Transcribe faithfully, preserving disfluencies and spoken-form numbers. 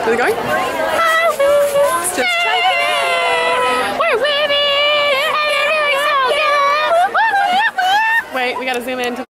Is it going? It's just checking it. We're winning. Wait, we gotta zoom in.